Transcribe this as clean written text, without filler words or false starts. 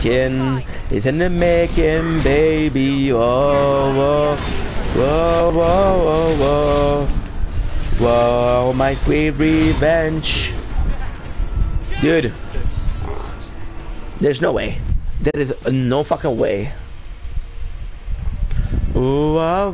making. It's in the making, baby. Whoa, whoa, whoa, whoa, whoa, whoa. Whoa, my sweet revenge. Dude. There's no way. There is no fucking way. Ooh,